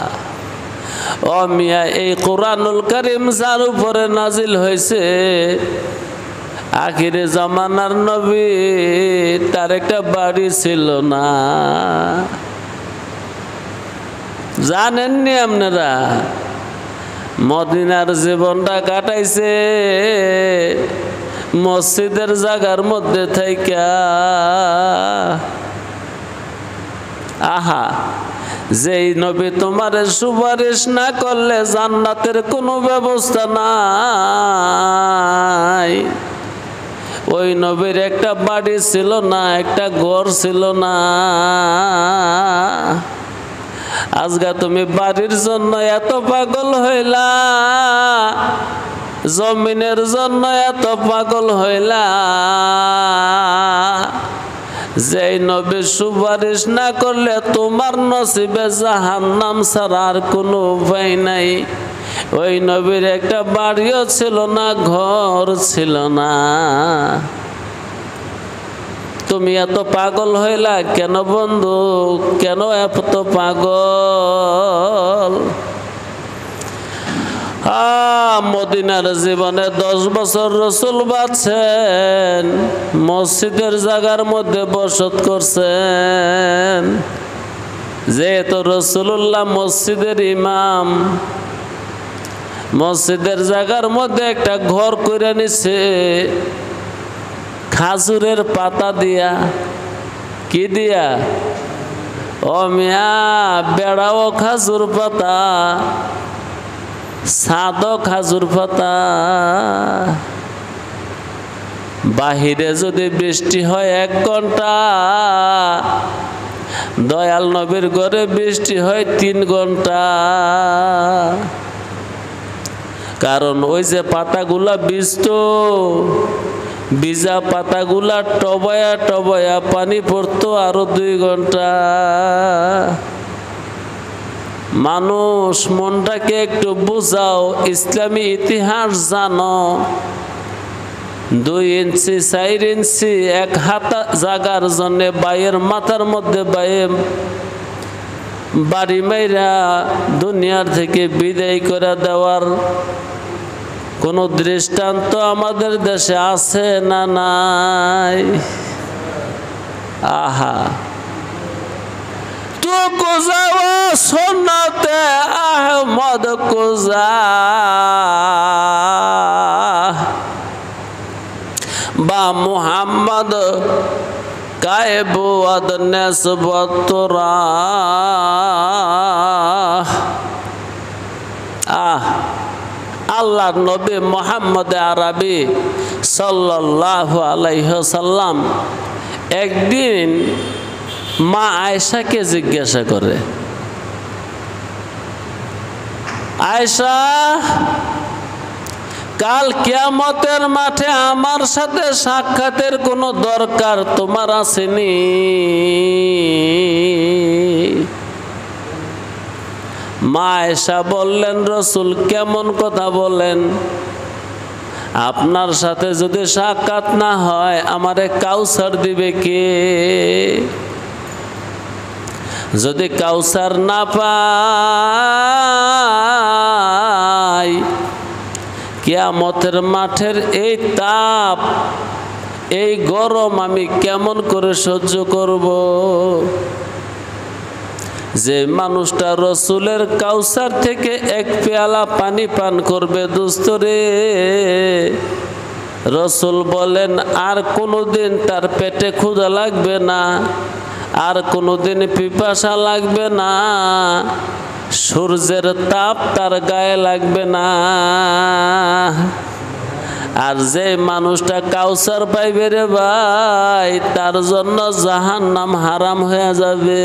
ও মিয়া, এই কোরআনুল কারীম যার উপরে নাজিল হয়েছে, আখিরে জামানার নবী, তার একটা বাড়ি ছিল না। জানেননি আপনারা? মদিনার জীবনটা কাটাইছে মসজিদের জায়গার মধ্যে থাইকা। আহা, যেই নবী তোমারে সুপারিশ না করলে জান্নাতের কোনো ব্যবস্থা নাই। ওই নবীর একটা বাড়ি ছিল না, একটা ঘর ছিল না। আজকে তুমি বাড়ির জন্য এত পাগল হইলা, জমিনের জন্য এত পাগল হইলা, যেই নবী সুপারিশ না করলে তোমার নসিবে জাহান্নাম ছাড়া আর কোনো উপায় নাই। ওই নবীর একটা বাড়িও ছিল না, ঘর ছিল না। তুমি এত পাগল হইলা কেন বন্ধু? কেন এত পাগল? মদিনার জীবনে 10 বছর রাসূল বাঁচছেন, মসজিদের জায়গার মধ্যে বসত করছেন। যেহেতু রাসূলুল্লাহ মসজিদের ইমাম, মসজিদের জায়গার মধ্যে একটা ঘর করে নিছে খাজুরের পাতা দিয়া। কি দিয়া? ও মিয়া, বেড়াও খাজুর পাতা, ছাদও খাজুর পাতা। বাহিরে যদি বৃষ্টি হয় 1 ঘন্টা, দয়াল নবীর ঘরে বৃষ্টি হয় 3 ঘন্টা, কারণ ওই যে পাতাগুলা ভিজতো, ভিজা পাতাগুলা টবায়া টবায়া পানি পড়তো আরো 2 ঘন্টা। মানুষ মনটাকে একটু বুঝাও, ইসলামী ইতিহাস জানো। 2 ইঞ্চি 4 ইঞ্চি 1 হাত জাগার জন্য বাইয়ের মাথার মধ্যে বাইয়ে বাড়ি মাইরা দুনিয়ার থেকে বিদায় করে দেওয়ার কোন দৃষ্টান্ত আমাদের দেশে আছে না নাই? আহা, তো কোজাও সুন্নতে আহমদ কোজা বা মুহাম্মদ কায়েবুয়াদ নেসবতরা। আল্লাহর নবী মুহাম্মদ আরবি সাল্লাল্লাহু আলাইহি ওয়াসাল্লাম একদিন মা আয়েশাকে জিজ্ঞাসা করে, আয়েশা, কাল কিয়ামতের মাঠে আমার সাথে সাক্ষাতের কোনো দরকার তোমার আসেনি? মা আয়েশা বললেন, রাসূল কেমন কথা বলেন? আপনার সাথে যদি সাক্ষাৎ না হয় আমারে কাউসার দিবে কে? যদি কাউসার না পাই কিয়ামতের মাঠের এই তাপ, এই গরম আমি কেমন করে সহ্য করব? যে মানুষটা রসুলের কাউসার থেকে 1 পেয়ালা পানি পান করবে, দোস্তরে, রসুল বলেন আর কোনোদিন তার পেটে ক্ষুধা লাগবে না, আর কোনোদিন পিপাসা লাগবে না, সূর্যের তাপ তার গায়ে লাগবে না। আর যে মানুষটা কাউসার পাইবে রে ভাই, তার জন্য জাহান্নাম হারাম হয়ে যাবে।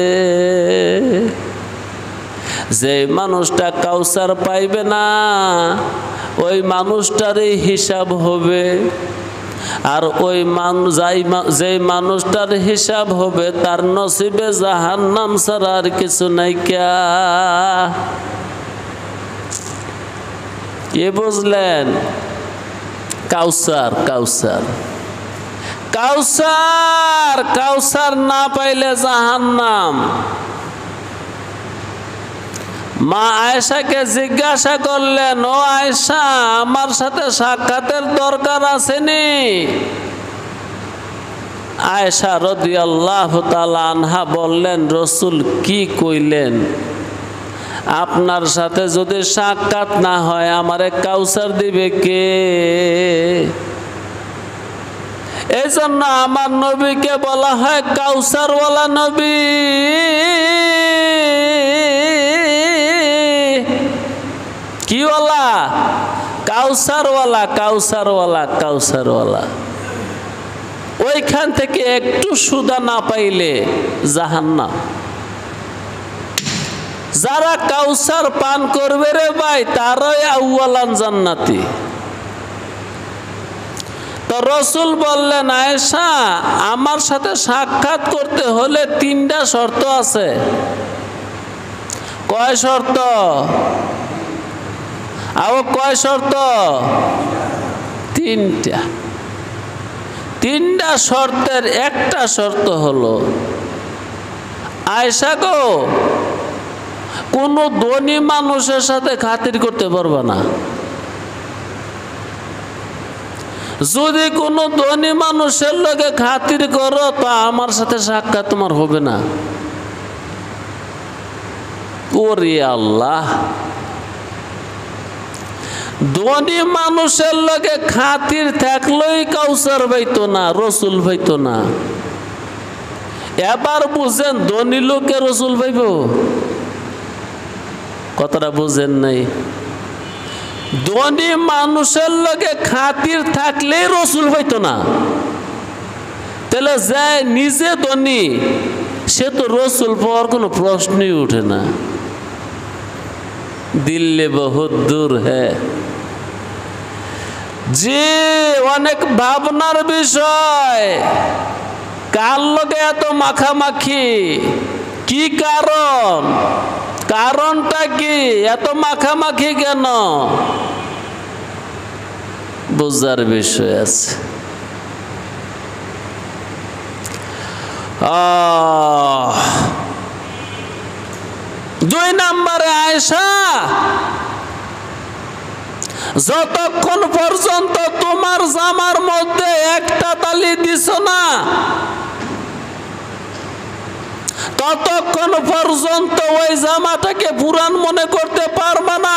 যে মানুষটা কাউসার পাইবে না, ওই মানুষটারই হিসাব হবে। আর ওই যে মানুষটার হিসাব হবে তার নসিবে জাহান্নাম ছাড়া আর কিছু নাই। কে বুঝলেন? কাউসার, কাউসার, কাউসার, কাউসার না পাইলে জাহান্নাম। মা আয়েশাকে জিজ্ঞাসা করলেন, ও আয়েশা, আমার সাথে সাক্ষাতের দরকার আসেনি? আয়েশা রাদিয়াল্লাহু তাআলা আনহা বললেন, রাসূল কি কইলেন? আপনার সাথে যদি সাক্ষাৎ না হয় আমারে কাউসার দিবে কে? এই জন্য আমার নবীকে বলা হয় কাউসারওয়ালা নবী। কি ওয়ালা? কাউসারওয়ালা, কাউসারওয়ালা, কাউসারওয়ালা। ওইখান থেকে একটু সুদা না পাইলে জাহান্নাম। যারা কাউসার পান করবে রে ভাই, তারাই আউয়ালান জান্নাতি। তো রাসূল বললেন, আয়েশা, আমার সাথে সাক্ষাৎ করতে হলে 3টা শর্ত আছে। কয় শর্ত? কয় শর্ত? 3টা। 3টা শর্তের একটা শর্ত হলো, আয়েশা গো, কোনো ধনী মানুষের সাথে খাতির করতে পারবে না। যদি কোনো ধনী মানুষের লগে খাতির করো তো আমার সাথে সাক্ষাৎ তোমার হবে না। ওরে আল্লাহ, ধনী মানুষের লগে খাতির থাকলেই কাউসার পাইতো না, রসুল পাইতো না। এবার বুঝেন, ধনী লোকে রসুল পাইব? কথাটা বুঝেন নাই? ধনী মানুষের লগে খাতির থাকলেই রসুল পাইতো না। তাহলে যায় নিজে ধনী, সে তো রসুল পাওয়ার কোনো প্রশ্নই উঠে না। দিল্লি বহুত দূর হ্যাঁ, যে অনেক ভাবনার বিষয়। কার লগে এত মাখামাখি, কি কারণ, কারণটা কি, এত মাখামাখি কেন, বুঝার বিষয় আছে। দুই নম্বরে আয়েশা, যতক্ষণ পর্যন্ত তোমার জামার মধ্যে একটা তালি দিছ না, ততক্ষণ পর্যন্ত ওই জামাটাকে পুরান মনে করতে পারবে না।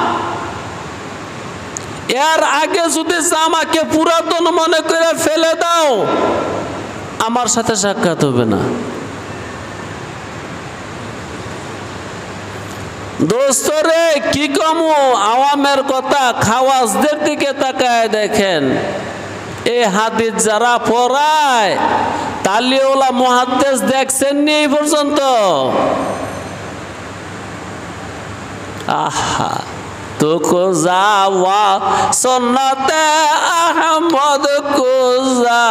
এর আগে যদি জামাকে পুরাতন মনে করে ফেলে দাও, আমার সাথে সাক্ষাৎ হবে না। দোস্তরে কি কমু আওয়ামের কথা, খাওয়াজদের দিকে তাকায় দেখেন। এই হাদিস যারা পড়ায় তালিওলা মুহাদ্দিস দেখছেন নি এই পর্যন্ত? আহা, তোকো যাওয়া সুন্নতে আহমদ কো যা,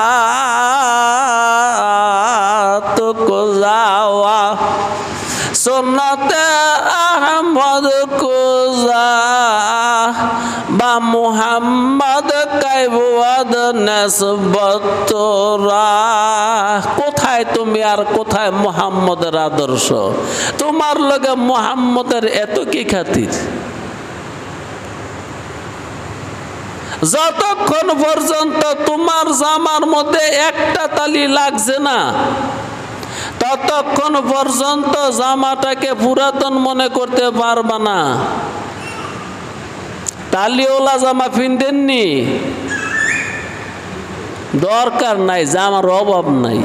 তোকো যাওয়া সুন্নতে আহমদ কো যা, বা মুহাম্মদ কাইবুয়াদ নসবত তোরা। কোথায় তুমি আর কোথায় মুহাম্মদের আদর্শ? তোমার লগে মুহাম্মদের এত কি খাতির? যতক্ষণ পর্যন্ত তোমার জামার মধ্যে একটা তালি লাগছে না, ততক্ষণ পর্যন্ত জামাটাকে পুরাতন মনে করতে পারবা না। তালিওলা জামা পিনদেননি, দরকার নাই, জামার অভাব নাই।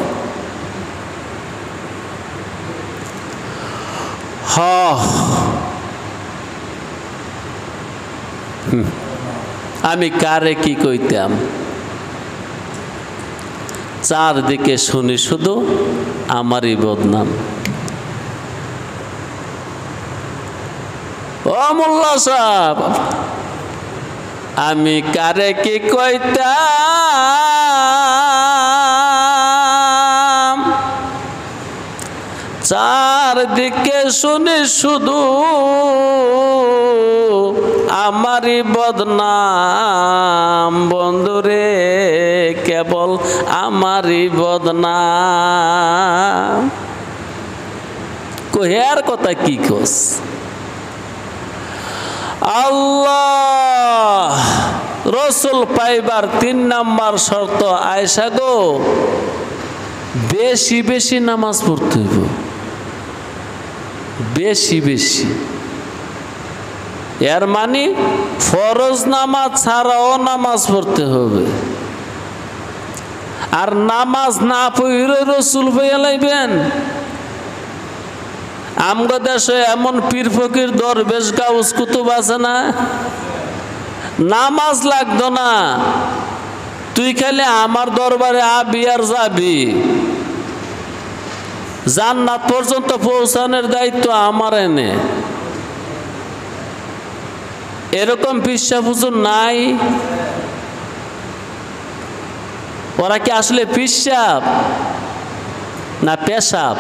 আমি কারে কি কইতাম, চারদিকে শুনি শুধু আমারই বদনাম। ও মোল্লা সাহেব, আমি কারে কি কইতাম, চারদিকে শুনি শুধু আমারই বদনাম। বন্ধুরে, কেবল আমারই বদনাম। কহের কথা কি কস? আল্লাহ রসুল পাইবার 3 নাম্বার শর্ত, আয়েশা গো, বেশি বেশি নামাজ পড়তে হইব, বেশি বেশি। এর মানে ফরজ নামাজ ছাড়াও নামাজ পড়তে হবে। আর নামাজ না পড়ে রসুল পাইয়া লাইবেন? আমগো দেশে এমন পীর ফকির দরবেশ গাউস কুতুব আছে না, নামাজ লাগতো না, তুই খালি আমার দরবারে আবি আর যাবি, জান্নাত পর্যন্ত পৌঁছানোর দায়িত্ব আমার এনে। এরকম পিসাব হুজুর নাই? ওরা কি আসলে পিসাব না পেশাব?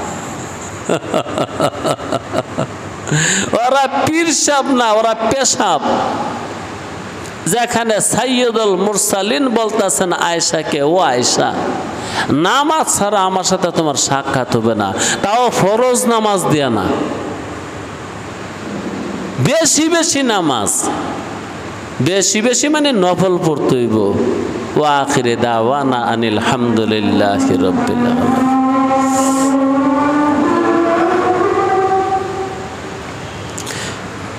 ওরা পীরসাব না, ওরা পেশাব। যেখানে সাইয়্যিদুল মুরসালিন বলতেছেন আয়েশাকে, ও আয়েশা, নামাজ ছাড়া আমার সাথে তোমার সাক্ষাৎ হবে না, তাও ফরজ নামাজ দিয়া না, বেশি বেশি নামাজ, বেশি বেশি মানে নফল পড়তে হইব। ওয়া আখিরে দাওয়ানা আনিল হামদুলিল্লাহি রাব্বিল আলামিন।